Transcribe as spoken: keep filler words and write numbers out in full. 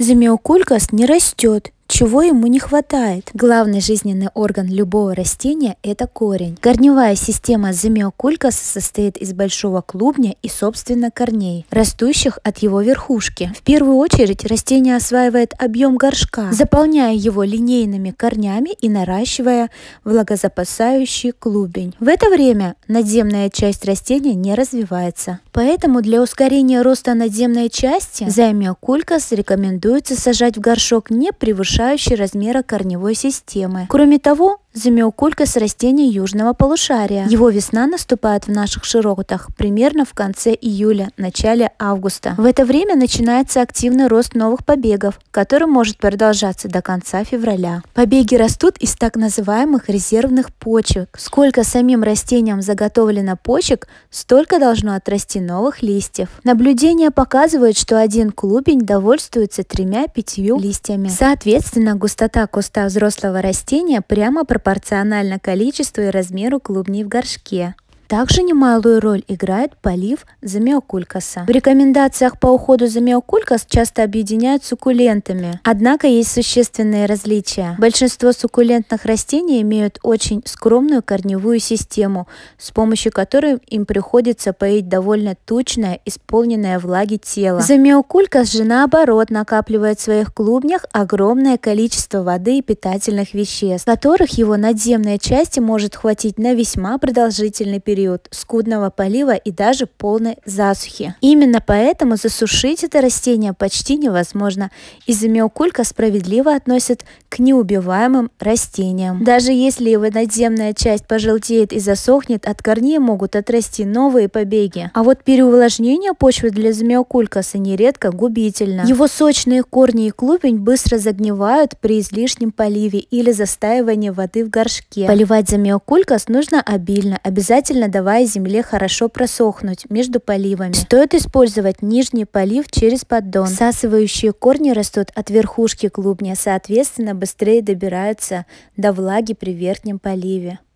Замиокулькас не растет. Чего ему не хватает? Главный жизненный орган любого растения – это корень. Корневая система замиокулькаса состоит из большого клубня и, собственно, корней, растущих от его верхушки. В первую очередь растение осваивает объем горшка, заполняя его линейными корнями и наращивая влагозапасающий клубень. В это время надземная часть растения не развивается. Поэтому для ускорения роста надземной части замиокулькас рекомендуется сажать в горшок, не превышающий размера корневой системы. Кроме того, замиокулькас растение южного полушария. Его весна наступает в наших широтах примерно в конце июля, начале августа. В это время начинается активный рост новых побегов, который может продолжаться до конца февраля. Побеги растут из так называемых резервных почек. Сколько самим растениям заготовлено почек, столько должно отрасти новых листьев. Наблюдения показывают, что один клубень довольствуется тремя-пятью листьями. Соответственно, густота куста взрослого растения прямо пропорциональна количеству и размеру клубней в горшке. Также немалую роль играет полив замиокулькаса. В рекомендациях по уходу замиокулькас часто объединяют с суккулентами. Однако есть существенные различия. Большинство суккулентных растений имеют очень скромную корневую систему, с помощью которой им приходится поить довольно тучное, исполненное влаги тело. Замиокулькас же наоборот накапливает в своих клубнях огромное количество воды и питательных веществ, которых его надземной части может хватить на весьма продолжительный период скудного полива и даже полной засухи. Именно поэтому засушить это растение почти невозможно, и замиокулькас справедливо относят к неубиваемым растениям. Даже если его надземная часть пожелтеет и засохнет, от корней могут отрасти новые побеги. А вот переувлажнение почвы для замиокулькаса нередко губительно. Его сочные корни и клубень быстро загнивают при излишнем поливе или застаивании воды в горшке. Поливать замиокулькас нужно обильно, обязательно давая земле хорошо просохнуть между поливами. Стоит использовать нижний полив через поддон. Всасывающие корни растут от верхушки клубня, соответственно, быстрее добираются до влаги при верхнем поливе.